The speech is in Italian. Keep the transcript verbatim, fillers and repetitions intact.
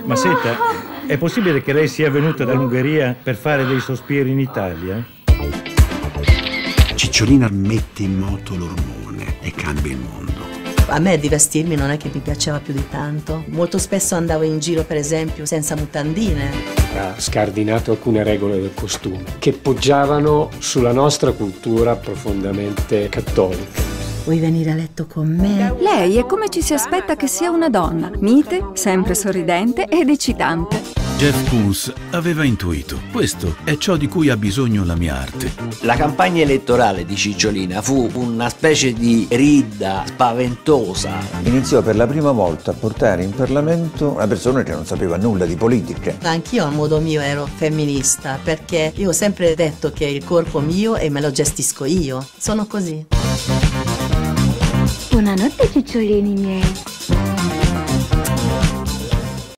Ma senta, è possibile che lei sia venuta dall'Ungheria per fare dei sospiri in Italia? Cicciolina mette in moto l'ormone e cambia il mondo. A me di vestirmi non è che mi piaceva più di tanto. Molto spesso andavo in giro, per esempio, senza mutandine. Ha scardinato alcune regole del costume che poggiavano sulla nostra cultura profondamente cattolica. Vuoi venire a letto con me? Lei è come ci si aspetta che sia una donna, mite, sempre sorridente ed eccitante. Jeff Koons aveva intuito, questo è ciò di cui ha bisogno la mia arte. La campagna elettorale di Cicciolina fu una specie di rida spaventosa. Iniziò per la prima volta a portare in Parlamento una persona che non sapeva nulla di politica. Anch'io a modo mio ero femminista, perché io ho sempre detto che il corpo mio e me lo gestisco io. Sono così. Buonanotte, cicciolini miei.